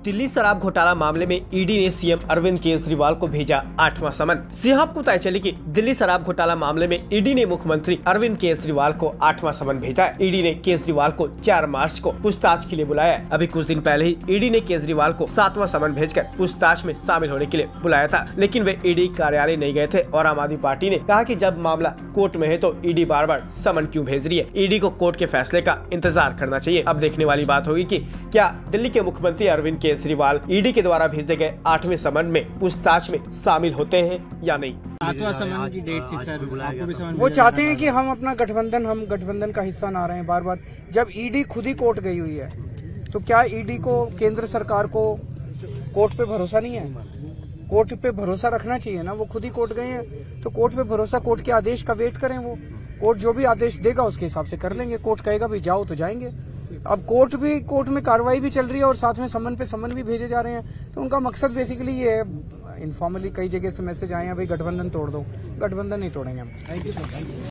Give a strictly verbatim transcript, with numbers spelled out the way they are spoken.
दिल्ली शराब घोटाला मामले में ईडी ने सीएम अरविंद केजरीवाल को भेजा आठवां समन। जी आपको पता चली कि दिल्ली शराब घोटाला मामले में ईडी ने मुख्यमंत्री अरविंद केजरीवाल को आठवां समन भेजा है। ईडी ने केजरीवाल को चार मार्च को पूछताछ के लिए बुलाया। अभी कुछ दिन पहले ही ईडी ने केजरीवाल को सातवां समन भेजकर पूछताछ में शामिल होने के लिए बुलाया था, लेकिन वे ईडी कार्यालय नहीं गए थे और आम आदमी पार्टी ने कहा कि जब मामला कोर्ट में है तो ईडी बार बार समन क्यों भेज रही है। ईडी को कोर्ट के फैसले का इंतजार करना चाहिए। अब देखने वाली बात होगी कि क्या दिल्ली के मुख्यमंत्री अरविंद केजरीवाल ईडी के द्वारा भेजे गए आठवें समन में पूछताछ में शामिल होते हैं या नहीं। सातवां समन की डेट थी सर, आपको भी समझ वो चाहते हैं कि हम अपना गठबंधन हम गठबंधन का हिस्सा ना रहे बार बार। जब ईडी खुद ही कोर्ट गई हुई है तो क्या ईडी को केंद्र सरकार को कोर्ट पे भरोसा नहीं है? कोर्ट पे भरोसा रखना चाहिए ना। वो खुद ही कोर्ट गए हैं तो कोर्ट पे भरोसा, कोर्ट के आदेश का वेट करें। वो कोर्ट जो भी आदेश देगा उसके हिसाब से कर लेंगे। कोर्ट कहेगा भी जाओ तो जाएंगे। अब कोर्ट भी कोर्ट में कार्रवाई भी चल रही है और साथ में समन पे समन भी भेजे जा रहे हैं। तो उनका मकसद बेसिकली ये है, इनफॉर्मली कई जगह से मैसेज आए हैं भाई गठबंधन तोड़ दो। गठबंधन नहीं तोड़ेंगे हम। Thank you sir.